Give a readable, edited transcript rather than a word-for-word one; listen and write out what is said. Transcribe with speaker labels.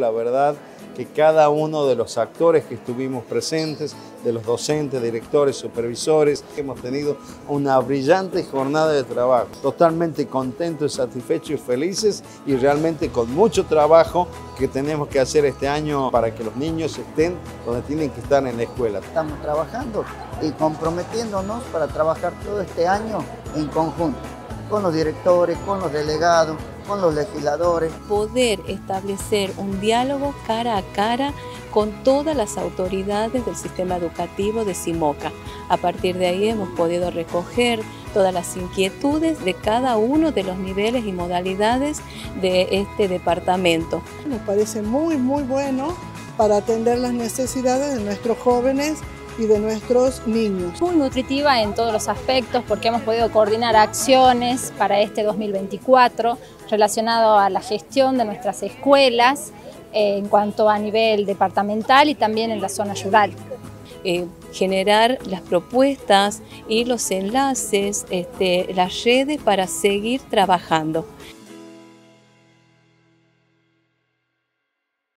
Speaker 1: La verdad que cada uno de los actores que estuvimos presentes, de los docentes, directores, supervisores, hemos tenido una brillante jornada de trabajo, totalmente contentos, satisfechos y felices, y realmente con mucho trabajo que tenemos que hacer este año para que los niños estén donde tienen que estar en la escuela.
Speaker 2: Estamos trabajando y comprometiéndonos para trabajar todo este año en conjunto, con los directores, con los delegados, con los legisladores.
Speaker 3: Poder establecer un diálogo cara a cara con todas las autoridades del sistema educativo de Simoca. A partir de ahí hemos podido recoger todas las inquietudes de cada uno de los niveles y modalidades de este departamento.
Speaker 4: Nos parece muy bueno para atender las necesidades de nuestros jóvenes y de nuestros niños.
Speaker 5: Muy nutritiva en todos los aspectos porque hemos podido coordinar acciones para este 2024 relacionado a la gestión de nuestras escuelas en cuanto a nivel departamental y también en la zona rural.
Speaker 3: Generar las propuestas y los enlaces, las redes para seguir trabajando.